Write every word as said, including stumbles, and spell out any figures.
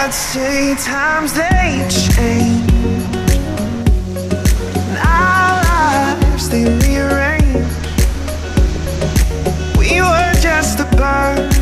I'd say times they change, and our lives they rearrange. We were just a bird